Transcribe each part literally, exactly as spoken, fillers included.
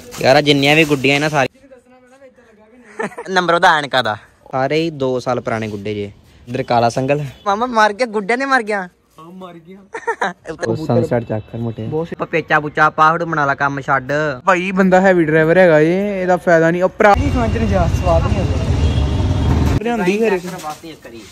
यार जिन्नियां भी गुड्डियां ना सारी नंबर ਉਹਦਾ ਐਨਕਾ ਦਾ ਸਾਰੇ ਹੀ दो साल पुराने गुड्डे जे इधर काला संगल मामा मार गया गुड्डे ने मार गया हां मार गया सनसेट चेक कर मोटे पेचा पुचा पाहड़ बना ला काम छੱਡ भाई बंदा हैवी ड्राइवर हैगा ये ਇਹਦਾ ਫਾਇਦਾ ਨਹੀਂ ਉਪਰ ਨਹੀਂ ਖਾਂਚ ਨੇ ਜਾ ਸਵਾਦ ਨਹੀਂ ਆਉਂਦਾ ਲਿਆਂਦੀ ਘਰੇ ਬਾਤੀ ਇੱਕ ਕਰੀ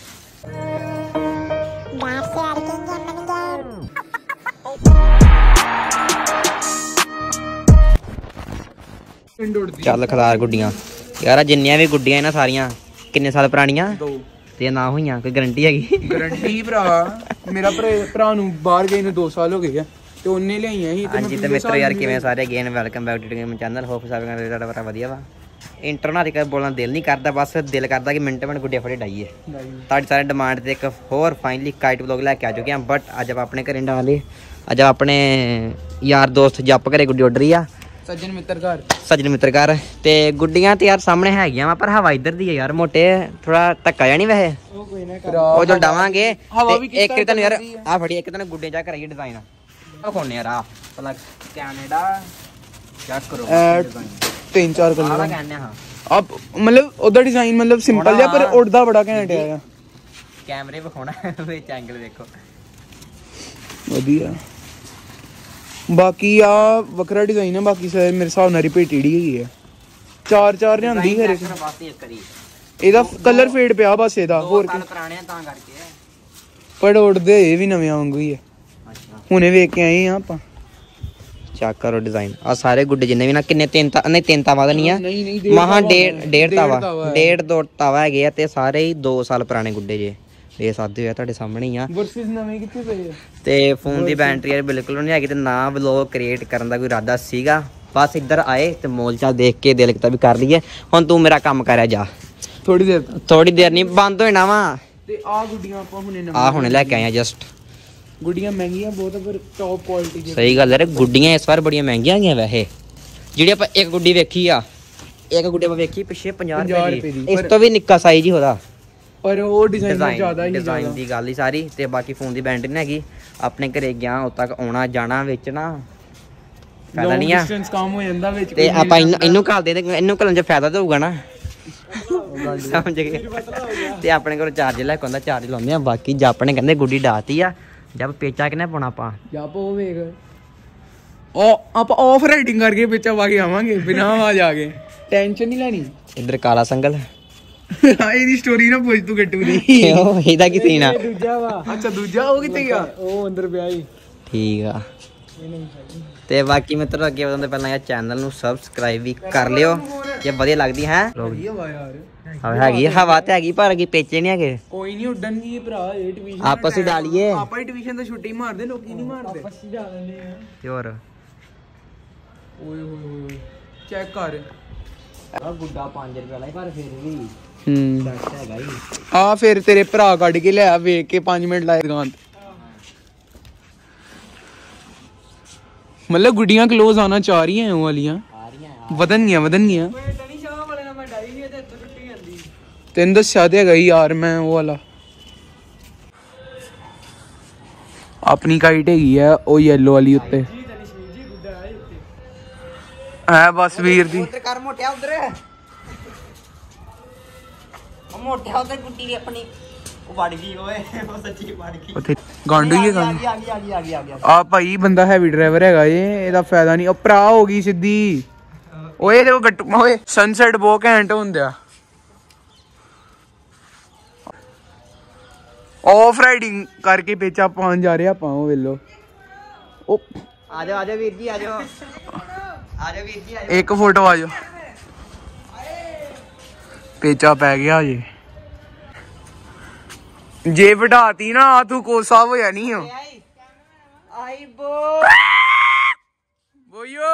ਚੱਲ ਖਲਾਰ ਗੁੱਡੀਆਂ ਯਾਰ ਜਿੰਨੀਆਂ ਵੀ ਗੁੱਡੀਆਂ ਨਾ ਸਾਰੀਆਂ ਕਿੰਨੇ ਸਾਲ ਪੁਰਾਣੀਆਂ ਦੋ ਤੇ ਨਾ ਹੋਈਆਂ ਕੋਈ ਗਾਰੰਟੀ ਹੈਗੀ ਗਾਰੰਟੀ ਭਰਾ ਮੇਰਾ ਭਰਾ ਨੂੰ ਬਾਹਰ ਗਏ ਨੂੰ दो ਸਾਲ ਹੋ ਗਏ ਆ ਤੇ ਉਹਨੇ ਲਿਆਈਆਂ ਸੀ ਤੇ ਹਾਂਜੀ ਤੇ ਮਿੱਤਰੋ ਯਾਰ ਕਿਵੇਂ ਸਾਰੇ again welcome back to game channel hope ਸਾਰੇ ਕਰਦੇ ਤੁਹਾਡਾ ਬੜਾ ਵਧੀਆ ਵਾ ਇੰਟਰਨੈਟ ਤੇ ਬੋਲਣ ਦਿਲ ਨਹੀਂ ਕਰਦਾ ਬਸ ਦਿਲ ਕਰਦਾ ਕਿ ਮਿੰਟ ਮਿੰਟ ਗੁੱਡੀਆਂ ਫੜੇ ਡਾਈਏ ਤੁਹਾਡੀ ਸਾਰੇ ਡਿਮਾਂਡ ਤੇ ਇੱਕ ਹੋਰ ਫਾਈਨਲੀ ਕਾਈਟ ਵਲੌਗ ਲੈ ਕੇ ਆ ਚੁੱਕੇ ਆ ਬਟ ਅੱਜ ਆਪਾਂ ਆਪਣੇ ਘਰੇ ਡਾਲੇ ਅੱਜ ਆਪਣੇ ਯਾਰ ਦੋਸਤ ਜੱਪ ਘਰੇ ਗੁੱਡੀ ਉੱਡ ਰਹੀ ਆ ਸੱਜਣ ਮਿੱਤਰ ਘਰ ਸੱਜਣ ਮਿੱਤਰ ਘਰ ਤੇ ਗੁੱਡੀਆਂ ਤੇ ਯਾਰ ਸਾਹਮਣੇ ਹੈਗੀਆਂ ਵਾ ਪਰ ਹਵਾ ਇੱਧਰ ਦੀ ਹੈ ਯਾਰ ਮੋਟੇ ਥੋੜਾ ਧੱਕਾ ਜਾਣੀ ਵੈਸੇ ਉਹ ਕੋਈ ਨਾ ਉਹ ਜੋ ਡਾਵਾਂਗੇ ਇੱਕ ਤੈਨੂੰ ਯਾਰ ਆ ਫੜੀ ਇੱਕ ਤੈਨੂੰ ਗੁੱਡੇ ਜਾ ਕਰਾਈਏ ਡਿਜ਼ਾਈਨ ਆ ਕੋਨੇ ਯਾਰ ਆ ਪਲੱਗ ਕੈਨੇਡਾ ਚੈੱਕ ਕਰੋ तीन चार कलर ਆਹ ਕਹਿੰਦੇ ਹਾਂ अब मतलब ਉਹਦਾ ਡਿਜ਼ਾਈਨ ਮਤਲਬ ਸਿੰਪਲ ਜਿਹਾ ਪਰ ਉੱਡਦਾ ਬੜਾ ਘੈਂਟ ਆ ਕੈਮਰੇ ਵਿਖਾਉਣਾ ਵਿੱਚ ਐਂਗਲ ਦੇਖੋ ਵਧੀਆ ਬਾਕੀ ਆ ਵੱਖਰਾ ਡਿਜ਼ਾਈਨ ਆ ਬਾਕੀ ਸਾਰੇ ਮੇਰੇ ਹਿਸਾਬ ਨਾਲ ਰਿਪੀਟਡ ਹੀ ਹੈਗੀ ਆ ਚਾਰ ਚਾਰ ਲਿਆਂਦੀ ਘਰੇ ਇਹਦਾ ਕਲਰ ਫੇਡ ਪਿਆ ਬਸ ਇਹਦਾ ਹੋਰ ਕੀ ਪੁਰਾਣੇ ਤਾਂ ਕਰਕੇ ਪਰ ਉੱਡਦੇ ਇਹ ਵੀ ਨਵੇਂ ਵਾਂਗੂ ਹੀ ਆ ਹੁਣੇ ਵੇਖ ਕੇ ਆਏ ਆ ਆਪਾਂ ਚੈੱਕ ਕਰੋ ਡਿਜ਼ਾਈਨ ਆ ਸਾਰੇ ਗੁੱਡੇ ਜਿੰਨੇ ਵੀ ਨਾ ਕਿੰਨੇ ਤਿੰਨ ਤਾਂ ਨਹੀਂ ਤਿੰਨ ਤਾਵਾ ਨਹੀਂ ਆ ਮਹਾ ਡੇਢ ਡੇਢ ਤਾਵਾ ਡੇਢ ਦੋ ਤਾਵਾ ਹੈਗੇ ਆ ਤੇ ਸਾਰੇ ਹੀ दो ਸਾਲ ਪੁਰਾਣੇ ਗੁੱਡੇ ਜੇ ਇਹ ਸਾਦੇ ਹੋਇਆ ਤੁਹਾਡੇ ਸਾਹਮਣੇ ਹੀ ਆ ਵਰਸਸ ਨਵੇਂ ਕਿੱਥੇ ਪਏ ਆ ਤੇ ਫੋਨ ਦੀ ਬੈਟਰੀ ਯਾਰ ਬਿਲਕੁਲ ਨਹੀਂ ਹੈਗੀ ਤੇ ਨਾ ਵਲੌਗ ਕ੍ਰੀਏਟ ਕਰਨ ਦਾ ਕੋਈ ਇਰਾਦਾ ਸੀਗਾ ਬਸ ਇੱਧਰ ਆਏ ਤੇ ਮੋਲ ਚਾ ਦੇਖ ਕੇ ਦਿਲ ਕਿਤਾ ਵੀ ਕਰ ਲਈਏ ਹੁਣ ਤੂੰ ਮੇਰਾ ਕੰਮ ਕਰਿਆ ਜਾ ਥੋੜੀ ਦੇਰ ਥੋੜੀ ਦੇਰ ਨਹੀਂ ਬੰਦ ਹੋਣਾ ਵਾ ਤੇ ਆ ਗੁੱਡੀਆਂ ਆਪਾਂ ਹੁਣੇ ਆ ਹੁਣੇ ਲੈ ਕੇ ਆਏ ਆ ਜਸਟ ਗੁੱਡੀਆਂ ਮਹਿੰਗੀਆਂ ਬਹੁਤ ਪਰ ਟੌਪ ਕੁਆਲਿਟੀ ਦੀਆਂ ਸਹੀ ਗੱਲ ਹੈ ਗੁੱਡੀਆਂ ਇਸ ਵਾਰ ਬੜੀਆਂ ਮਹਿੰਗੀਆਂ ਗਈਆਂ ਵੈਸੇ ਜਿਹੜੀ ਆਪਾਂ ਇੱਕ ਗੁੱਡੀ ਵੇਖੀ ਆ ਇੱਕ ਗੁੱਡੀ ਆਪਾਂ ਵੇਖੀ ਪਿੱਛੇ ਪੰਜਾਹ ਰੁਪਏ ਦੀ ਇਸ ਤੋਂ ਵੀ ਨਿੱਕਾ ਸਾਈਜ਼ ਹੀ ਉਹਦਾ ਪਰ ਉਹ ਡਿਜ਼ਾਈਨ ਜ਼ਿਆਦਾ ਹੀ ਡਿਜ਼ਾਈਨ ਦੀ ਗੱਲ ਹੀ ਸਾਰੀ ਤੇ ਬਾਕੀ ਫੋਨ ਦੀ ਬੈਟਰੀ ਨਹੀਂ ਹੈਗੀ ਆਪਣੇ ਘਰੇ ਗਿਆ ਉਦ ਤੱਕ ਆਉਣਾ ਜਾਣਾ ਵੇਚਣਾ ਫਾਇਦਾ ਨਹੀਂ ਆ ਡਿਸਟੈਂਸ ਕੰਮ ਹੋ ਜਾਂਦਾ ਵਿੱਚ ਤੇ ਆਪਾਂ ਇਹਨੂੰ ਘੱਲਦੇ ਤੇ ਇਹਨੂੰ ਘੱਲਣ ਚ ਫਾਇਦਾ ਤਾਂ ਹੋਊਗਾ ਨਾ ਸਮਝ ਗਏ ਤੇ ਆਪਣੇ ਕੋਲ ਚਾਰਜ ਲੈ ਕੇ ਆਉਂਦਾ ਚਾਰਜ ਲਾਉਂਦੇ ਆ ਬਾਕੀ ਜੱਪ ਨੇ ਕਹਿੰਦੇ ਗੁੱਡੀ ਡਾਤੀ ਆ ਜਦ ਪੇਚਾ ਕਿਨੇ ਪਾਉਣਾ ਆਪਾਂ ਜੱਪ ਉਹ ਵੇਖ ਉਹ ਆਪਾਂ ਆਫ ਰਾਈਡਿੰਗ ਕਰਕੇ ਪੇਚਾ ਪਾ ਕੇ ਆਵਾਂਗੇ ਬਿਨਾਂ ਆਵਾਜ਼ ਆ ਕੇ ਟੈਨਸ਼ਨ ਨਹੀਂ ਲੈਣੀ ਇੱਧਰ ਕਾਲਾ ਸੰਗਲ ਇਹਦੀ ਸਟੋਰੀ ਨਾ ਪੁੱਛ ਤੂੰ ਗੱਟੂ ਦੀ ਇਹਦਾ ਕੀ ਸੀਨ ਆ ਦੂਜਾ ਵਾ ਅੱਛਾ ਦੂਜਾ ਉਹ ਕਿੱਥੇ ਗਿਆ ਉਹ ਅੰਦਰ ਪਿਆ ਹੀ ਠੀਕ ਆ ਤੇ ਬਾਕੀ ਮਿੱਤਰੋ ਅੱਗੇ ਵਧਣ ਤੋਂ ਪਹਿਲਾਂ ਇਹ ਚੈਨਲ ਨੂੰ ਸਬਸਕ੍ਰਾਈਬ ਵੀ ਕਰ ਲਿਓ ਜੇ ਵਧੀਆ ਲੱਗਦੀ ਹੈ ਹੈਗੀ ਹਵਾ ਤੇ ਹੈਗੀ ਪਰ ਅੱਗੇ ਪੇਚੇ ਨਹੀਂ ਹੈਗੇ ਕੋਈ ਨਹੀਂ ਉੱਡਣਗੀ ਭਰਾ ਇਹ ਟਿਊਸ਼ਨ ਆਪਸ ਹੀ ਡਾਲੀਏ ਆਪਾਂ ਹੀ ਟਿਊਸ਼ਨ ਤੇ ਛੁੱਟੀ ਮਾਰਦੇ ਲੋਕੀ ਨਹੀਂ ਮਾਰਦੇ ਆਪਸ ਹੀ ਡਾ ਲੈਂਦੇ ਆ ਤੇ ਹੋਰ ਓਏ ਹੋਏ ਹੋਏ ਚੈੱਕ ਕਰ ਆ ਗੁੱਡਾ ਪੰਜ ਰੁਪਏ ਵਾਲਾ ਪਰ ਫਿਰ ਵੀ ਹੂੰ ਹੈਗਾ ਹੀ ਆ ਫਿਰ ਤੇਰੇ ਭਰਾ ਕੱਢ ਕੇ ਲਿਆ ਵੇਖ ਕੇ ਪੰਜ ਮਿੰਟ ਲਾਏ ਦੁਕਾਨ ਤੇ मतलब गुड्डियां क्लोज आना चाह रही हैं वालियां वदन गया वदन गया तेन दस्या ते गई यार मैं वो वाला अपनी काइट हैगी है वो येलो वाली उत्ते है बस वीर दी कर मोटिया उधर मोटिया उधर गुड्डी अपनी ਗਾਂਡੂ ਹੀ ਆ ਭਾਈ ਬੰਦਾ ਹੈਵੀ ਡਰਾਈਵਰ ਹੈਗਾ ਇਹ ਇਹਦਾ ਫਾਇਦਾ ਨਹੀਂ ਉਹ ਭਰਾ ਹੋ ਗਈ ਸਿੱਧੀ ਓਏ ਦੇਖੋ ਗੱਟੂ ਓਏ ਸਨਸੈਟ ਬਹੁਤ ਘੈਂਟ ਹੁੰਦਾ ਆਫ ਰਾਈਡਿੰਗ ਕਰਕੇ ਪੇਚਾ ਪਾਉਣ ਜਾ ਰਹੇ ਆਪਾਂ ਉਹ ਵੇਲੋ ਉਹ ਆ ਜਾਓ ਆ ਜਾਓ ਵੀਰ ਜੀ ਆ ਜਾਓ ਆ ਜਾਓ ਵੀਰ ਜੀ ਆ ਜਾਓ ਇੱਕ ਫੋਟੋ ਆ ਜਾਓ ਪੇਚਾ ਪੈ ਗਿਆ ਜੀ ਜੇ ਵਢਾਤੀ ਨਾ ਤੂੰ ਕੋਸਾ ਹੋਇਆ ਨਹੀਂ ਹੋ ਆਈ ਬੋ ਬੋਯੋ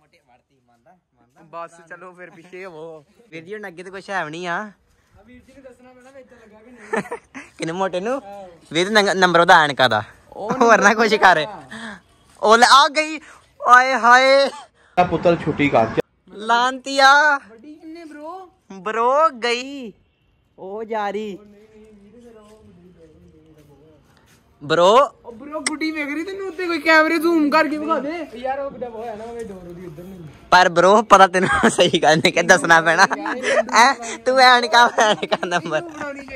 ਬਸ ਚਲੋ ਫਿਰ ਪਿੱਛੇ ਹੋ ਵੀਰ ਜੀ ਹੁਣ ਅੱਗੇ ਤੇ ਕੁਛ ਹੈ ਨਹੀਂ ਆ ਵੀਰ ਜੀ ਨੂੰ ਦੱਸਣਾ ਪੈਣਾ ਵਿੱਚ ਲੱਗਾ ਕਿ ਨਹੀਂ ਕਿੰਨੇ ਮੋਟੇ ਨੂੰ ਵੀਰ ਨੰਬਰ ਉਹਦਾ ਐਨਕਾ ਦਾ ਹੋਰ ਨਾ ਕੁਛ ਕਰ ਉਹ ਲੈ ਆ ਗਈ ਆਏ ਹਾਏ ਪੁੱਤਰ ਛੁੱਟੀ ਕਰ ਲਾਂਤੀਆ ਵੱਡੀ ਕਿੰਨੇ ਬ్రో ਬ్రో ਗਈ ਉਹ ਜਾ ਰਹੀ ਬ్రో ਉਹ ਬ్రో ਗੁੱਡੀ ਵੇਖ ਰਹੀ ਤੈਨੂੰ ਉੱਤੇ ਕੋਈ ਕੈਮਰੇ ਜ਼ੂਮ ਕਰਕੇ ਵਿਖਾ ਦੇ ਯਾਰ ਉਹ ਕਿਦਾਂ ਹੋਇਆ ਨਾ ਉਹ ਡੋਰ ਉਹਦੀ ਉਧਰ ਨੂੰ पर ब्रो पता तेन सही गल नहीं कि दसना पैना ऐ तू ऐ नहीं काम ऐ नहीं कर नंबर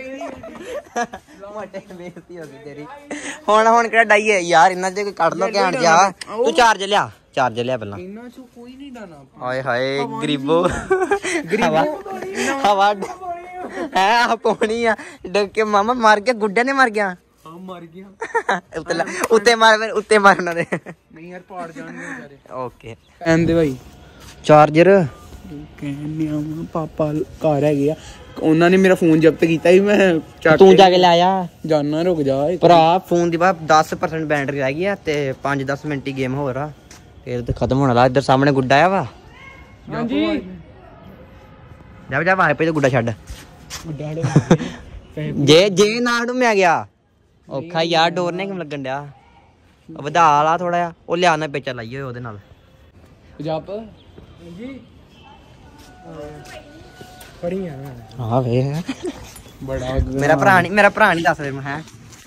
मोटे बेइज्जती हो गई तेरी हुण हुण केड़ा डाइए यार इन्ना जे कोई कढ लो घैंट जा तू चार्ज लिया चार्ज लिया पहला इन्ना चो कोई नहीं डाना हाय हाय गरीबो गरीबो हवा है आ पोनी आ डक के मामा मार गया गुड्डे ने मार गया हां मार गया उत्ते उत्ते मार उत्ते मारना दे नहीं यार पाड़ जाने बेचारे ओके एंड दे भाई चार्जर कहने आ पापा घर है गया ਉਹਨਾਂ ਨੇ ਮੇਰਾ ਫੋਨ ਜ਼ਬਤ ਕੀਤਾ ਸੀ ਮੈਂ ਚੱਕ ਤੂੰ ਜਾ ਕੇ ਲੈ ਆ ਜਾਨਾ ਰੁਕ ਜਾ ਭਰਾ ਫੋਨ ਦੀ ਬਾਅਦ ਦਸ ਪਰਸੈਂਟ ਬੈਟਰੀ ਰਹਿ ਗਈ ਆ ਤੇ ਪੰਜ ਦਸ ਮਿੰਟ ਹੀ ਗੇਮ ਹੋਰ ਆ ਫੇਰ ਤੇ ਖਤਮ ਹੋਣ ਵਾਲਾ ਇੱਧਰ ਸਾਹਮਣੇ ਗੁੱਡਾ ਆਇਆ ਵਾ ਹਾਂਜੀ ਜਾ ਜਾ ਵਾਹ ਪੇ ਗੁੱਡਾ ਛੱਡ ਗੁੱਡਾ ਜੇ ਜੇ ਨਾ ਡੁੱਮਿਆ ਗਿਆ ਔਖਾ ਯਾਰ ਡੋਰ ਨੇ ਕਿਵੇਂ ਲੱਗਣ ਡਿਆ ਵਧਾ ਲਾ ਥੋੜਾ ਜਿਹਾ ਉਹ ਲਿਆਣਾ ਪੇਚਾ ਲਾਈਏ ਉਹਦੇ ਨਾਲ ਜੱਪ ਹਾਂਜੀ ਫੜੀ ਆ ਹਾਂ ਵੇ ਬੜਾ ਮੇਰਾ ਭਰਾ ਨਹੀਂ ਮੇਰਾ ਭਰਾ ਨਹੀਂ ਦੱਸ ਰਿਹਾ ਹੈ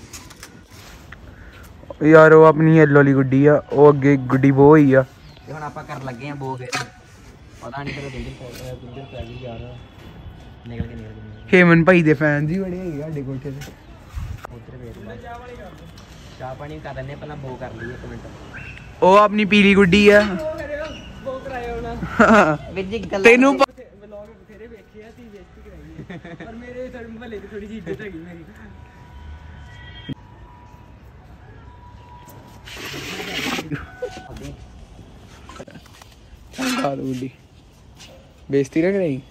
ਯਾਰ ਉਹ ਆਪਣੀ ਯੈਲੋ ਵਾਲੀ ਗੁੱਡੀ ਆ ਉਹ ਅੱਗੇ ਗੁੱਡੀ ਬੋ ਹੋਈ ਆ ਤੇ ਹੁਣ ਆਪਾਂ ਕਰਨ ਲੱਗੇ ਆ ਬੋ ਫੇਰ ਪਤਾ ਨਹੀਂ ਕਿਹੜੇ ਬਿਲਡਰ ਬਿਲਡਰ ਪੈ ਗਈ ਯਾਰ ਨਿਕਲ ਕੇ ਨਿਕਲ ਕੇ ਹੇਮਨ ਭਾਈ ਦੇ ਫੈਨ ਜੀ ਬੜੇ ਹੈਗੇ ਸਾਡੇ ਕੋਠੇ ਤੇ ਉਧਰ ਵੇਖ ਚਾਹ ਪਾਣੀ ਕਰ ਲੈਣੇ ਪਹਿਲਾਂ ਬੋ ਕਰ ਲਈਏ ਇੱਕ ਮਿੰਟ ਉਹ ਆਪਣੀ ਪੀਲੀ ਗੁੱਡੀ ਆ ਬੋ ਕਰਾਇਆ ਉਹਨਾਂ ਵੀਰ ਜੀ ਗੱਲ ਤੈਨੂੰ ਵਲੌਗ ਬਥੇਰੇ ਵੇਖੇ ਆ ਤੀ ਬੇਇੱਜ਼ਤੀ ਕਰਾਈ ਪਰ ਮੇਰੇ ਥੋੜੀ ਮਹੱਲੇ ਦੀ ਥੋੜੀ ਜਿਹੀ ਇੱਜ਼ਤ ਹੈਗੀ ਮੇਰੀ ਚੰਗਾ ਗੁੱਡੀ ਬੇਇੱਜ਼ਤੀ ਨਾ ਕਰਾਈ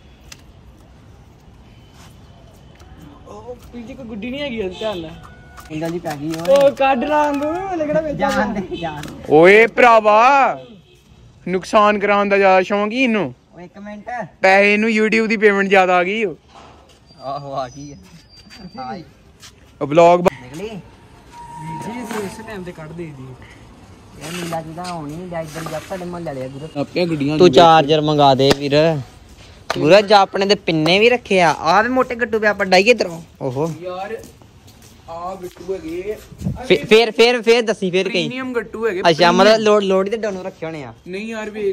ਉਹ ਪੀਜੀ ਕੋਈ ਗੁੱਡੀ ਨਹੀਂ ਹੈਗੀ ਧਿਆਨ ਨਾਲ ਇੰਗਲ ਜੀ ਪੈ ਗਈ ਉਹ ਕੱਢ ਲਾਂਗੂ ਲੱਗਣਾ ਵਿੱਚ ਜਾਨ ਦੇ ਜਾਨ ਓਏ ਭਰਾਵਾ ਨੁਕਸਾਨ ਕਰਾਉਣ ਦਾ ਜ਼ਿਆਦਾ ਸ਼ੌਂਕ ਹੀ ਇਹਨੂੰ ਓ ਇੱਕ ਮਿੰਟ ਪੈਸੇ ਨੂੰ YouTube ਦੀ ਪੇਮੈਂਟ ਜ਼ਿਆਦਾ ਆ ਗਈ ਆਹੋ ਆ ਗਈ ਹੈ ਹਾਈ ਉਹ ਵਲੌਗ ਨਿਕਲੀ ਜੀ ਅਸੀਂ ਇਸ ਟਾਈਮ ਤੇ ਕੱਢ ਦੇਈ ਦੀ ਇਹ ਨੀਲਾ ਜਿਹਦਾ ਹੋਣੀ ਜਾਂ ਇੱਧਰ ਜਾ ਸਾਡੇ ਮਹੱਲੇ ਵਾਲੇ ਗੁਰੂ ਆਪਣੀਆਂ ਗੱਡੀਆਂ ਤੂੰ ਚਾਰਜਰ ਮੰਗਾ ਦੇ ਵੀਰ ਗੁਰੂ ਜਾ ਆਪਣੇ ਦੇ ਪਿੰਨੇ ਵੀ ਰੱਖੇ ਆ ਆਹ ਵੀ ਮੋਟੇ ਗੱਟੂ ਵੀ ਆਪਾਂ ਡਾਈਏ ਇਧਰੋਂ ਓਹੋ ਯਾਰ ਆ ਗੱਟੂ ਹੈਗੇ ਫੇ- ਫੇਰ ਫੇਰ ਫੇਰ ਦੱਸੀ ਫੇਰ ਕਈ ਪ੍ਰੀਮੀਅਮ ਗੱਟੂ ਹੈਗੇ ਅੱਛਾ ਮਤਲਬ ਲੋਡ ਲੋਡ ਹੀ ਤੇ ਡਾਊਨ ਰੱਖੇ ਹੋਣੇ ਆ ਨਹੀਂ ਯਾਰ ਵੇਖ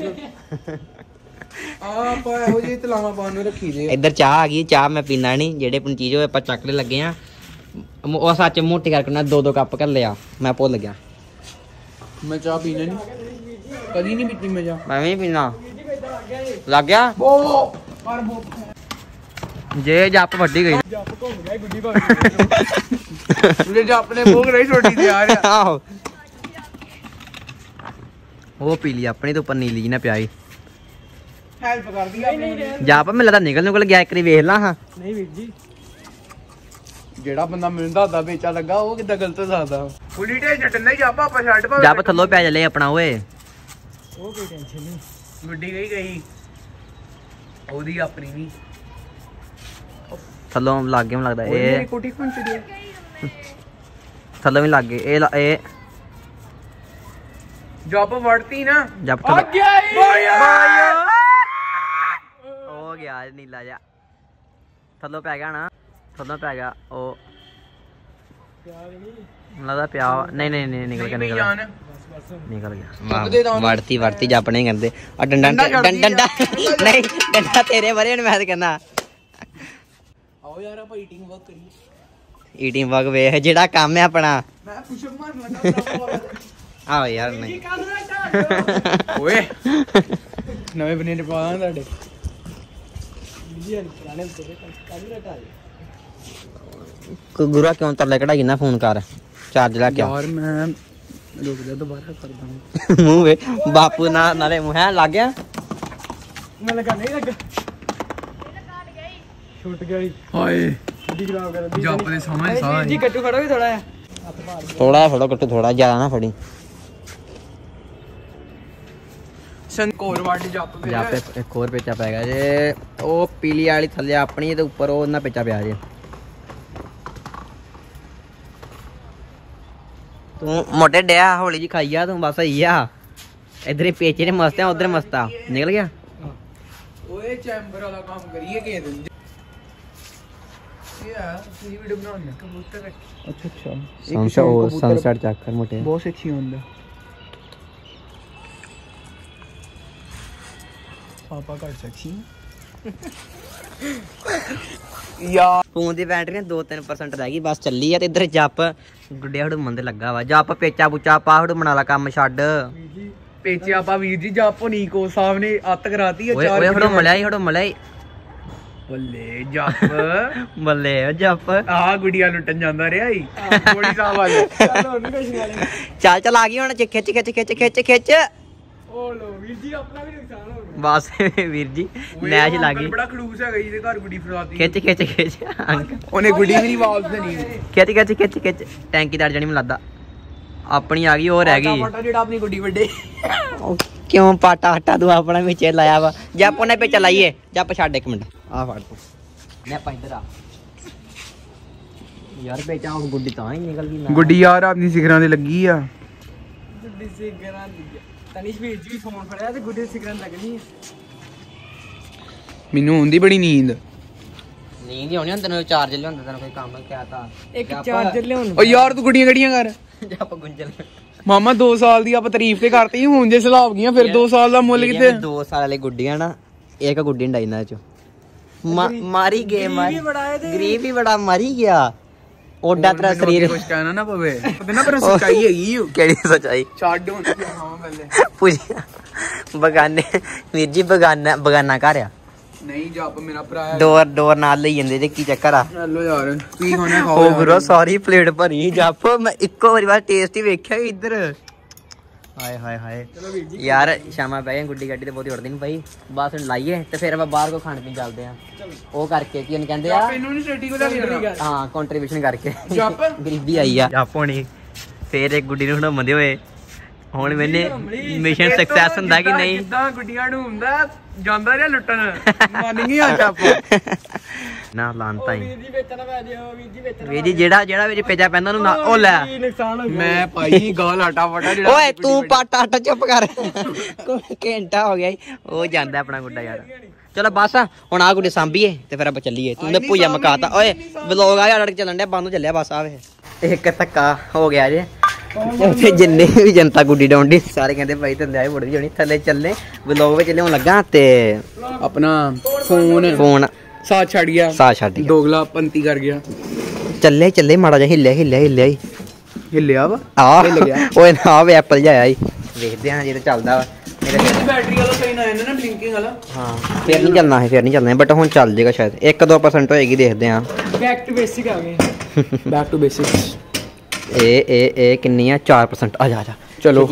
ਆ ਆਪਾਂ ਇਹੋ ਜਿਹੇ ਤਲਾਵਾਂ ਪਾਉਣ ਨੂੰ ਰੱਖੀ ਦੇ ਇੱਧਰ ਚਾਹ ਆ ਗਈ ਚਾਹ ਮੈਂ ਪੀਣਾ ਨਹੀਂ ਜਿਹੜੇ ਪਨ ਚੀਜ਼ ਹੋਏ ਆਪਾਂ ਚੱਕਲੇ ਲੱਗੇ ਆ ਮ- ਉਹ ਸੱਚ ਮੋਟੀ ਕਰਕੇ ਨਾ ਦੋ ਦੋ ਕੱਪ ਕਰ ਲਿਆ ਮੈਂ ਭੁੱਲ ਗਿਆ ਮੈਂ ਚਾਹ ਪੀਣਾ ਨਹੀਂ ਕਦੀ ਨਹੀਂ ਪੀਤੀ ਮੈਂ ਚਾਹ ਮੈਂ ਵੀ ਪੀਣਾ ਲੱਗ ਗਿਆ ਬੋ ਪਰ ਬੋ ਜੇ ਜੱਪ ਵੱਡੀ ਗਈ ਜੱਪ ਘੁੰਮ ਗਿਆ ਗੁੱਡੀ ਭਾਵੇਂ ਉਹਦੇ ਚ ਆਪਣੇ ਭੋਗ ਰਹੀ ਛੋਟੀ ਤੇ ਆ ਰਿਹਾ ਆਹੋ ਉਹ ਪੀ ਲਈ ਆਪਣੀ ਤੋਂ ਉੱਪਰ ਨੀਲੀ ਜੀ ਨਾ ਪਿਆਈ ਹੈਲਪ ਕਰਦੀ ਆ ਆਪਣੀ ਜੱਪ ਮੈਨੂੰ ਲੱਗਦਾ ਨਿਕਲ ਨਿਕਲ ਗਿਆ ਇੱਕ ਵਾਰੀ ਵੇਖ ਲਾ ਹਾਂ ਨਹੀਂ ਵੀਰ ਜੀ ਜਿਹੜਾ ਬੰਦਾ ਮਿਲਦਾ ਹੁੰਦਾ ਵੇਚਾ ਲੱਗਾ ਉਹ ਕਿੱਦਾਂ ਗਲਤ ਹੋ ਸਕਦਾ ਫੁੱਲੀ ਢੇ ਛੱਡਣਾ ਹੀ ਆਪਾਂ ਆਪਾਂ ਛੱਡ ਪਾ ਜੱਪ ਥੱਲੋਂ ਪੈ ਚੱਲੇ ਆਪਣਾ ਓਏ ਉਹ ਕੋਈ ਟੈਨਸ਼ਨ ਨਹੀਂ ਗੁੱਡੀ ਗਈ ਗਈ ਉਹਦੀ ਆਪਣੀ ਵੀ ਥੱਲੋਂ ਲੱਗ ਗਿਆ ਮੈਨੂੰ ਲੱਗਦਾ ਇਹ ਇਹ ਕੋਟੀ ਕੋਣ ਚੜੀ ਥੱਲੋਂ ਵੀ ਲੱਗ ਗਏ ਇਹ ਲ- ਇਹ ਜੱਪ ਵੜਤੀ ਨਾ ਜੱਪ ਆ ਥੱਲੋਂ ਗਿਆ ਈ। ਹੋ ਗਿਆ ਇਹ ਨੀਲਾ ਜਿਹਾ ਥੱਲੋਂ ਪੈ ਗਿਆ ਨਾ ਥੱਲੋਂ ਪੈ ਗਿਆ ਉਹ ਮੈਨੂੰ ਲੱਗਦਾ ਪਿਆ ਵਾ। ਨਹੀਂ ਨਹੀਂ ਨਹੀਂ ਨਿਕਲ ਗਿਆ ਨਿਕਲ ਗਿਆ ਜਾਨ ਨਿਕਲ ਗਿਆ ਜੱਪ ਦੇ ਦਮ। ਵੜਤੀ ਵੜਤੀ ਜੱਪ ਨਹੀਂ ਕਹਿੰਦੇ ਆ ਡੰਡਾ ਡੰਡਾ ਡੰਡਾ ਛੱਡਦੀ ਆ। ਡੰਡਾ ਨਹੀਂ ਡੰਡਾ ਤੇਰੇ ਵਰੇ ਨੇ ਮੈਂ ਤਾਂ ਕਹਿੰਦਾ ਆਓ ਯਾਰ ਆਪਾਂ ਈਟਿੰਗ ਵਰਕ ਕਰੀਏ ਈਟਿੰਗ ਵਗ ਵੇਖ ਜਿਹੜਾ ਕੰਮ ਹੈ ਆਪਣਾ ਮੈਂ ਪੁਸ਼ਅਪ ਮਾਰਨ ਲੱਗਾ ਆਹੋ ਯਾਰ ਨਹੀਂ ਓਏ ਨਵੇਂ ਬਨੇ ਨੇ ਪਾਵਾਂ ਤੁਹਾਡੇ ਗੁਰਾ ਕਿਉਂ ਤਰਲੇ ਕਢਾਈ ਨਾ ਫੋਨ ਕਰ ਚਾਰਜ ਲਾ ਕੇ ਆ। ਯਾਰ ਮੈਂ ਰੁਕ ਜਾ ਦੁਬਾਰਾ ਕਰਦਾ ਮੂੰਹ ਵੇ ਬਾਪੂ ਨਾ ਨਾਲੇ ਮੂੰਹ ਹੈ ਲੱਗ ਗਿਆ ਮੈਂ ਲਗਾ ਨਹੀਂ ਲੱਗਾ ਛੁੱਟ ਗਿਆ ਈ। ਹਾਏ ਗੱਡੀ ਖਰਾਬ ਕਰ ਦਿੱਤੀ ਜੱਪ ਦੇ ਸਾਹਮਣੇ ਸਾਹ ਜੀ ਗੱਟੂ ਖੜੋ ਵੀ ਥੋੜਾ ਜਿਹਾ ਥੋੜਾ ਥੋੜਾ ਕੱਟੂ ਥੋੜਾ ਜ਼ਿਆਦਾ ਨਾ ਫੜੀ ਸੰਕੋਰ ਵਾਡੀ ਜੱਪ ਜਾਂ ਪੇ ਇੱਕ ਹੋਰ ਪੇਚਾ ਪੈ ਗਿਆ ਜੇ ਉਹ ਪੀਲੀ ਵਾਲੀ ਥੱਲੇ ਆਪਣੀ ਤੇ ਉੱਪਰ ਉਹ ਨਾ ਪੇਚਾ ਪਿਆ ਜੇ ਤੂੰ ਮੋਟੇ ਡਿਆ ਹੌਲੀ ਜੀ ਖਾਈ ਆ ਤੂੰ ਬਸ ਸਹੀ ਆ ਇਧਰ ਹੀ ਪੇਚੇ ਨੇ ਮਸਤ ਆ ਉਧਰ ਮਸਤ ਆ ਨਿਕਲ ਗਿਆ ਓਏ ਚੈਂਬਰ ਵਾਲਾ ਕੰਮ ਕਰੀਏ ਕੇ ਦਿਨ ਇਹ ਆ ਤੁਸੀਂ ਵੀਡੀਓ ਬਣਾਉਣੀ ਕਬੂਤਰ ਅੱਛਾ ਅੱਛਾ ਸਨਸੈਟ ਉਹ ਸਨਸੈਟ ਚੱਕ ਕਰ ਮੋਟੇ ਬਹੁਤ ਅੱਛੀ ਹੁੰਦਾ ਆਪਾਂ ਘੱਟ ਸੈਕਸੀ ਯਾਰ ਫੋਨ ਦੀ ਬੈਟਰੀ ਦੋ ਤਿੰਨ ਪਰਸੈਂਟ ਰਹਿ ਗਈ ਬਸ ਚੱਲੀ ਆ ਤੇ ਇੱਧਰ ਜੱਪ ਗੁੱਡੇ ਹੜੂ ਮੰਦੇ ਲੱਗਾ ਵਾ ਜੱਪ ਪੇਚਾ ਪੁੱਚਾ ਪਾ ਹੜੂ ਬਣਾ ਲਾ ਕੰਮ ਛੱਡ ਪੇਚੇ ਆਪਾਂ ਵੀਰ ਜੀ ਜਾਪੋ ਨੀਕੋ ਸਾਹਿਬ ਨੇ ਅੱਤ ਕਰਾਤੀ ਆ ਓਏ ਓਏ ਹੜੂ ਮਲਿਆ ਹੀ ਹੜੂ ਮਲਿਆ ਹੀ ਬੱਲੇ ਜੱਪ ਬੱਲੇ ਓ ਜੱਪ ਆਹ ਗੁੜੀਆ ਲੁੱਟਣ ਜਾਂਦਾ ਰਿਹਾ ਹੀ ਗੋੜੀ ਸਾਹਿਬ ਵਾਲੇ ਚੱਲ ਉਹਨੂੰ ਕੁਛ ਵਾਲੇ ਚੱਲ ਚੱਲ ਆ ਗਈ ਹੁਣ ਖਿੱਚ ਖਿੱਚ ਖਿੱਚ ਖਿੱਚ ਖਿੱਚ ਓ ਲੋ ਵੀਰ ਜੀ ਆਪਣਾ ਵੀ ਨੁਕਸਾਨ ਹੋ ਗਿਆ ਬਸ ਵੀਰ ਜੀ ਨੈਸ਼ ਲੱਗ ਗਈ ਬੜਾ ਖੜੂਸ ਹੈਗਾ ਜਿਹਦੇ ਘਰ ਗੁੱਡੀ ਫੜਾਤੀ ਖਿੱਚ ਖਿੱਚ ਖਿੱਚ ਉਹਨੇ ਗੁੱਡੀ ਵੀ ਨਹੀਂ ਵਾਪਸ ਦੇਣੀ ਖਿੱਚ ਖਿੱਚ ਖਿੱਚ ਖਿੱਚ ਟੈਂਕੀ ਦੜ ਜਾਣੀ ਮੈਨੂੰ ਲੱਗਦਾ ਆਪਣੀ ਆ ਗਈ ਉਹ ਰਹਿ ਗਈ ਪਾਟਾ ਜਿਹੜਾ ਆਪਣੀ ਗੁੱਡੀ ਵੱਡੇ ਕਿਉਂ ਪਾਟਾ ਹਟਾ ਤੂੰ ਆਪਣਾ ਵਿੱਚ ਲਾਇਆ ਵਾ ਜੱਪ ਉਹਨੇ ਵਿੱਚ ਲਾਈਏ ਜੱਪ ਛੱਡ ਇੱਕ ਮਿੰਟ ਆ ਫੜ ਤੂੰ ਲੈ ਪਾ ਇੱਧਰ ਆ ਯਾਰ ਬੇਚਾ ਉਹ ਗੁੱਡੀ ਤਾਂ ਹੀ ਨਿਕਲ ਗਈ ਗੁੱਡੀ ਯਾਰ ਆਪਣੀ ਸਿਖਰਾਂ ਤੇ ਲੱਗੀ ਆ ਗੁੱਡੀ ਸਿਗਰਾਂ ਦੀ ਤਨਿਸ਼ ਵੀਰ ਜੀ ਵੀ ਫੋਨ ਫੜਿਆ ਤੇ ਗੁੱਡੀ ਸਿਗਰਾਂ ਲੱਗਣੀ ਮੈਨੂੰ ਹੁੰਦੀ ਬੜੀ ਨੀਂਦ ਨੀਂਦ ਹੀ ਆਉਣੀ ਹੁਣ ਤੈਨੂੰ ਚਾਰਜ ਲਿਆਉਂਦਾ ਤੈਨੂੰ ਕੋਈ ਕੰਮ ਕਿਹਾ ਤਾਂ ਇੱਕ ਚਾਰਜਰ ਲਿਆਉਣ ਓ ਯਾਰ ਤੂੰ ਗੁੱਡੀਆਂ ਗੱਡੀਆਂ ਕਰ ਜੱਪ ਗੁੰਜਲ ਮਾਮਾ ਦੋ ਸਾਲ ਦੀ ਆਪਾਂ ਤਾਰੀਫ ਤੇ ਕਰਤੀ ਹੁਣ ਜੇ ਸਲਾਬ ਗਈਆਂ ਫਿਰ ਦੋ ਸਾਲ ਦਾ ਮੁੱਲ ਕਿੱਥੇ ਦੋ ਸਾਲ ਵਾਲੇ ਗੁੱਡੀਆਂ ਨਾ ਇੱਕ ਗੁੱਡੀ ਡਾਈ ਨਾ ਚ ਮਾਰੀ ਗਏ ਮਾਰੀ ਗਰੀਬ ਵੀ ਬੜਾ ਮਾਰੀ ਗਿਆ ਓਡਾ ਤੇਰਾ ਸਰੀਰ ਕੁਝ ਕਹਿਣਾ ਨਾ ਪਵੇ ਪਤਾ ਨਾ ਪਰ ਸੱਚਾਈ ਹੈਗੀ ਕਿਹੜੀ ਸੱਚਾਈ ਛੱਡ ਹੁਣ ਹਾਂ ਪਹਿਲੇ ਪੁੱਛਿਆ ਬਗਾਨੇ ਵੀਰ ਜੀ ਬਗਾਨਾ ਬਗਾਨਾ ਘਰ ਆ ਨਹੀਂ ਜੱਪ ਮੇਰਾ ਭਰਾ ਹੈ ਡੋਰ ਡੋਰ ਨਾਲ ਲਈ ਜਾਂਦੇ ਤੇ ਕੀ ਚੱਕਰ ਆ ਹੈਲੋ ਯਾਰ ਕੀ ਖਾਣਾ ਖਾਓ ਉਹ ਬਰੋ ਸਾਰੀ ਪਲੇਟ ਭਰੀ ਜੱਪ ਮੈਂ ਇੱਕੋ ਵਾਰੀ ਬਾਅਦ ਟੇਸਟ ਹੀ ਵੇਖਿਆ ਇੱਧਰ ਹਾਏ ਹਾਏ ਹਾਏ ਯਾਰ ਸ਼ਾਮਾਂ ਪੈ ਗਏ ਗੁੱਡੀ ਗੱਡੀ ਤੇ ਬਹੁਤੀ ਉੜਦੀ ਨਹੀਂ ਪਈ ਬਸ ਹੁਣ ਲਾਈਏ ਤੇ ਫਿਰ ਆਪਾਂ ਬਾਹਰ ਕੋ ਖਾਣ ਪੀਣ ਚੱਲਦੇ ਆ ਉਹ ਕਰਕੇ ਕੀ ਉਹਨੂੰ ਕਹਿੰਦੇ ਆ ਮੈਨੂੰ ਨਹੀਂ ਸਟੇਟੀ ਕੋਲ ਲੈ ਹਾਂ ਕੰਟਰੀਬਿਊਸ਼ਨ ਕਰਕੇ ਜੱਪ ਗਰੀਬੀ ਆਈ ਆ ਜੱਪ ਹੋਣੀ ਫੇਰ ਇੱਕ ਗੁੱਡੀ ਨੂੰ ਹਣਾਉਂਦੇ ਹੋਏ ਹੁਣ ਮੈਨੇ ਮਿਸ਼ਨ ਸਕਸੈਸ ਹੁੰਦਾ ਕਿ ਨਹੀਂ ਜਿੱਦਾਂ ਗੁੱਡੀਆਂ ਨੂੰ ਹੁੰਦਾ ਜਾਂਦਾ ਰਿਹਾ ਲੁੱਟਣ ਮੰਨ ਗਈ ਆ ਜੱਪ ਨਾ ਲਾਂਤਾ ਹੀ ਵੀਰ ਜੀ ਵੇਚਣਾ ਪੈ ਜਿਓ ਵੀਰ ਜੀ ਵੇਚਣਾ ਵੀਰ ਜੀ ਜਿਹੜਾ ਜਿਹੜਾ ਵਿੱਚ ਪੇਜਾ ਪੈਂਦਾ ਉਹਨੂੰ ਨਾ ਉਹ ਲੈ ਨੁਕਸਾਨ ਹੋ ਗਿਆ ਮੈਂ ਭਾਈ ਗਾਲ ਆਟਾ ਫਟਾ ਜਿਹੜਾ ਓਏ ਤੂੰ ਪਾਟਾ ਆਟਾ ਚੁੱਪ ਕਰ ਘੰਟਾ ਹੋ ਗਿਆ ਈ। ਉਹ ਜਾਂਦਾ ਆਪਣਾ ਗੁੱਡਾ ਯਾਰ ਚਲੋ ਬਸ ਹੁਣ ਆ ਗੁੱਡੇ ਸਾਂਭੀਏ ਤੇ ਫਿਰ ਆਪਾਂ ਚੱਲੀਏ ਤੂੰ ਤੇ ਭੁਜਾ ਮਕਾਤਾ ਓਏ ਵਲੋਗ ਆ ਅੜਕ ਚੱਲਣ ਡਿਆ ਬੰਦ ਚੱਲਿਆ ਬਸ ਆਵੇ ਇੱਕ ਧੱਕਾ ਹੋ ਗਿਆ ਜੇ ਉੱਥੇ ਜਿੰਨੇ ਵੀ ਜਨਤਾ ਗੁੱਡੀ ਡਾਉਂਦੀ ਸਾਰੇ ਕਹਿੰਦੇ ਭਾਈ ਤੇ ਲਿਆਏ ਮੁੜ ਜਾਣੀ ਥੱਲੇ ਚੱਲੇ ਵਲੋਗ ਵਿੱਚ ਲਿਆਉਣ ਲੱਗਾ ਤੇ ਆਪਣਾ ਫੋਨ ਫੋਨ ਸਾਥ ਛੱਡ ਗਿਆ ਸਾਹ ਛੱਡ ਗਿਆ ਦੋਗਲਾ ਪੰਤੀ ਕਰ ਗਿਆ ਚੱਲੇ ਚੱਲੇ ਮਾੜਾ ਜਿਹਾ ਹਿੱਲਿਆ ਹਿੱਲਿਆ ਹਿੱਲਿਆ ਹੀ ਹਿੱਲਿਆ ਵਾ ਆ ਹਿੱਲ ਗਿਆ ਓਏ ਨਾ ਵੇ ਐਪਲ ਜਿਹਾ ਆਇਆ ਵੇਖਦੇ ਹਾਂ ਜਿਹੜਾ ਚੱਲਦਾ ਵਾ ਮੇਰੇ ਫਿਰ ਬੈਟਰੀ ਵਾਲਾ ਸਹੀ ਨਾ ਇਹਨਾਂ ਨਾ ਬਲਿੰਕਿੰਗ ਵਾਲਾ ਹਾਂ ਫਿਰ ਨਹੀਂ ਚੱਲਣਾ ਹੈ ਫਿਰ ਨਹੀਂ ਚੱਲਣਾ ਬਟ ਹੁਣ ਚੱਲ ਜਾਏਗਾ ਸ਼ਾਇਦ ਇੱਕ ਦੋ ਪਰਸੈਂਟ ਹੋਏਗੀ ਦੇਖਦੇ ਹਾਂ ਬੈਕ ਟੂ ਬੇਸਿਕ ਆ ਗਏ ਬੈਕ ਟੂ ਬੇਸਿਕਸ ਇਹ ਇਹ ਇਹ ਕਿੰਨੀ ਆ ਚਾਰ ਪਰਸੈਂਟ ਆ ਜਾ ਆ ਜਾ ਚਲੋ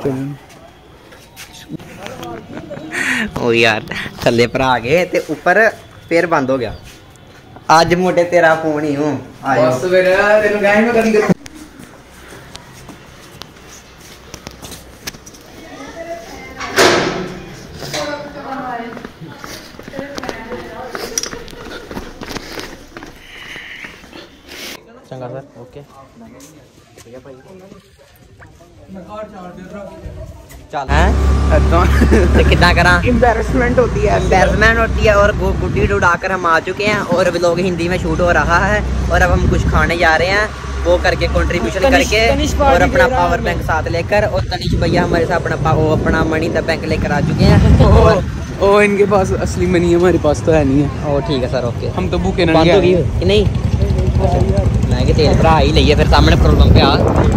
ਉਹ ਯਾਰ ਥੱਲੇ ਭਰਾ ਆ ਗਏ ਤੇ ਉੱਪਰ ਫੇਰ ਬੰਦ ਹੋ ਗਿਆ ਅੱਜ ਮੋਟੇ ਤੇਰਾ ਫੋਨ ਹੀ ਹੂੰ ਆਇਓ ਬਸ ਫਿਰ ਤੈਨੂੰ ਕਹਿ ਮੈਂ ਕਦੀ ਚੰਗਾ ਸਰ ਓਕੇ ਚੱਲ ਹੈ ਇਦਾਂ तो कितना करा एम्बैरेसमेंट होती है एम्बैरसमेंट होती है और वो गुड्डी उड़ाकर हम आ चुके हैं और व्लॉग हिंदी में शूट हो रहा है और अब हम कुछ खाने जा रहे हैं वो करके कंट्रीब्यूशन करके और अपना पावर बैंक साथ लेकर और तनिष भैया हमारे साथ अपना वो अपना मनी द बैंक लेकर आ चुके हैं और ओ इनके पास असली मनी है हमारे पास तो है नहीं है ओ ठीक है सर ओके हम तो भूखे बंद नहीं हो गई कि नहीं मैं कि तेल भरा ही लईए फिर सामने प्रॉब्लम पे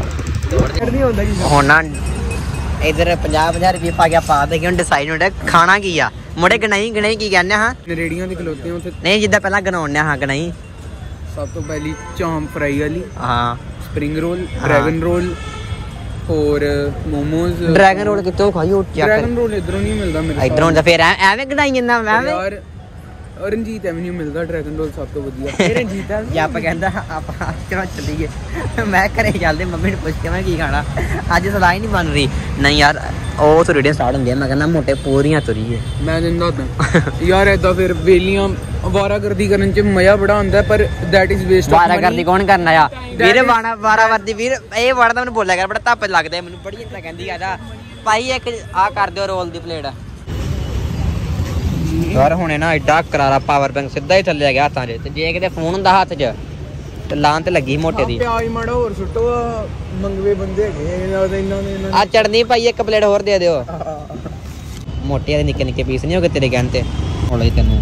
आ ਹੁਣ ਨਾ इधर ਪੰਜਾਹ ਪੰਜਾਹ ਰੁਪਏ ਪਾ ਗਿਆ ਪਾ ਦੇ ਕਿ ਹੁਣ ਡਿਸਾਈਡ ਹੁੰਦਾ ਖਾਣਾ ਕੀ ਆ ਮੁੜੇ ਗਣਾਈ ਗਣਾਈ ਕੀ ਕਹਿੰਦੇ ਹਾਂ ਰੇੜੀਆਂ ਦੇ ਖਲੋਤੇ ਉੱਥੇ ਨਹੀਂ ਜਿੱਦਾਂ ਪਹਿਲਾਂ ਗਣਾਉਂਦੇ ਹਾਂ ਗਣਾਈ ਸਭ ਤੋਂ ਪਹਿਲੀ ਚਾਂਪ ਫਰਾਈ ਵਾਲੀ ਹਾਂ ਸਪਰਿੰਗ ਰੋਲ ਡਰੈਗਨ ਰੋਲ ਹੋਰ ਮੋਮੋਜ਼ ਡਰੈਗਨ ਰੋਲ ਕਿੱਥੋਂ ਖਾਈ ਉਹ ਚੱਕ ਡਰੈਗਨ ਰੋਲ ਇਧਰੋਂ ਨਹੀਂ ਮਿਲਦਾ ਮੇਰੇ ਇਧਰੋਂ ਤਾਂ ਫੇਰ ਐ- ਐਵੇਂ ਗਣਾਈ ਜਾਂਦਾ ਐਵੇਂ ਯਾਰ ਰਣਜੀਤ ਐਵਨਿਊ ਮਿਲਦਾ ਡਰੈਗਨ ਰੋਲ ਸਭ ਤੋਂ ਵਧੀਆ ਰਣਜੀਤ ਆ ਜਾਂ ਆਪਾਂ ਕਹਿੰਦਾ ਆਪਾਂ ਚਲੋ ਚੱਲੀਏ ਮੈਂ ਘਰੇ ਚੱਲਦੇ ਮੰਮੀ ਨੂੰ ਪੁੱਛ ਕੇ ਮੈਂ ਕੀ ਖਾਣਾ ਅੱਜ ਸਲਾਹ ਹੀ ਨਹੀਂ ਬਣ ਰਹੀ ਨਹੀਂ ਯਾਰ ਉਹ ਤੋਂ ਰੇਡੀਆਂ ਸਟਾਰਟ ਹੁੰਦੀਆਂ ਮੈਂ ਕਹਿੰਦਾ ਮੋਟੇ ਪੂਰੀਆਂ ਤੁਰੀਏ ਮੈਂ ਦਿੰਦਾ ਤਾਂ ਯਾਰ ਏਦਾਂ ਫਿਰ ਵੇਲੀਆਂ ਵਾਰਾਗਰਦੀ ਕਰਨ ਚ ਮਜ਼ਾ ਬੜਾ ਆਉਂਦਾ ਪਰ ਦੈਟ ਇਜ਼ ਵੇਸਟ ਆਫ ਵਾਰਾ ਕਰਦੀ ਕੌਣ ਕਰਨਾ ਆ ਵੀਰ ਬਾਣਾ ਵਾਰਾ ਵਰਦੀ ਵੀਰ ਇਹ ਵਰਡ ਤਾਂ ਮੈਨੂੰ ਬੋਲਿਆ ਕਰ ਬੜਾ ਧੱਪ ਲੱਗਦਾ ਮੈਨੂੰ ਬੜੀ ਇੰਤਾ ਕਹਿੰਦੀ ਆ ਜਾ ਭਾਈ ਇੱਕ ਆ ਕਰ ਦਿਓ ਰੋਲ ਦੀ ਪਲੇਟ ਯਾਰ ਹੁਣੇ ਨਾ ਐਡਾ ਕਰਾਰਾ ਪਾਵਰ ਬੈਂਕ ਸਿੱਧਾ ਹੀ ਥੱਲੇ ਆ ਗਿਆ ਹੱਥਾਂ 'ਚ ਤੇ ਜੇ ਕਿਤੇ ਫੋਨ ਹੁੰਦਾ ਹੱਥ 'ਚ ਤੇ ਲਾਂ ਤੇ ਲੱਗੀ ਮੋਟੇ ਦੀ ਪਿਆਜ਼ ਮਾੜਾ ਹੋਰ ਸੁੱਟੋ ਮੰਗਵੇ ਬੰਦੇ ਹੈਗੇ ਇਹਨਾਂ ਦੇ ਇਹਨਾਂ ਦੇ ਆ ਚੜਨੀ ਭਾਈ ਇੱਕ ਪਲੇਟ ਹੋਰ ਦੇ ਦਿਓ मोटे वाले निक्के निक्के पीस नहीं हो गए तेरे कहने ते होला ही तेनों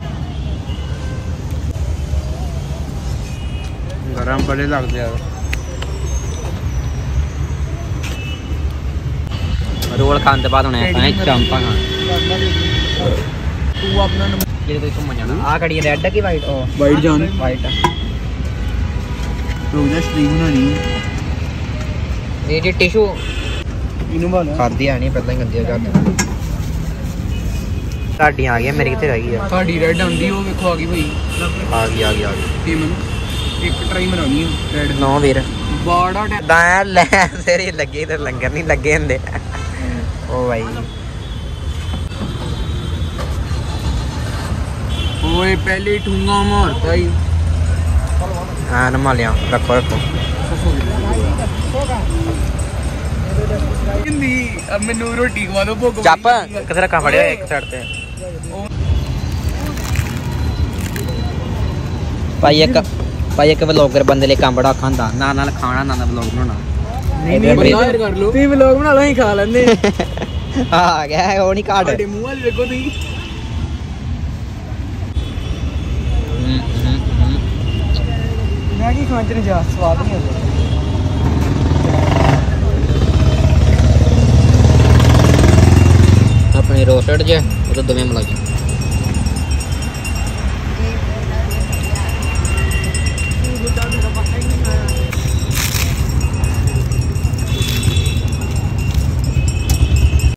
गरम बड़े लगते यार रोल खाने बाद हुणे अपने चांपा खान तू अपना ये तो घूमन जाना आ कड़ी रेड की वाइट ओ वाइट जान वाइट रोजा स्ट्रीम बनानी ये जी टिश्यू इनु वाला खादी है नहीं पहले ही गंदी कर साडी आ गई मेरी किथे रह गई है ਸਾਡੀ ਰੈਡ ਆਂਦੀ ਉਹ ਵੇਖੋ ਆ ਗਈ ਭਾਈ आ गई आ गई आ गई ਪੇਮੈਂਟ ਇੱਕ ਟਰਾਈ ਮਰਾਉਣੀ ਹੈ ਰੈਡ नो वीर ਬਾੜਾ दा ले तेरी लगे इधर लंगर नहीं लगे हुंदे ओ भाई ਓਏ ਪਹਿਲੇ ਠੂੰਗਾ ਮਾਰਤਾ ਹੀ हां नमा लिया रखो रखो ਹਿੰਦੀ ਮੈਨੂੰ ਰੋਟੀ ਖਵਾ ਦੋ ਭੁੱਖ चप किथे रखा फड़िया एक साइड ते भाई एक भाई एक व्लॉगर बंदे लिए काम बड़ा खांदा ना नाल खाना ना ना व्लॉग बनाना ਨਹੀਂ ਨਹੀਂ ਬਾਹਰ ਕਰ ਲੋ ਤੁਸੀਂ ਵਲੌਗ ਬਣਾ ਲਓ ਅਸੀਂ ਖਾ ਲੈਂਦੇ आ गया है वो नहीं काट ਤੁਹਾਡੇ ਮੂੰਹ ਵਾਲੀ ਵੇਖੋ ਤੁਸੀਂ ਮੈਗੀ ਖਾਣ ਚ ਨਹੀਂ ਜਾ ਸਵਾਦ ਨਹੀਂ ਆਉਂਦਾ अपनी रोस्टेड जे वो तो दमे मलाई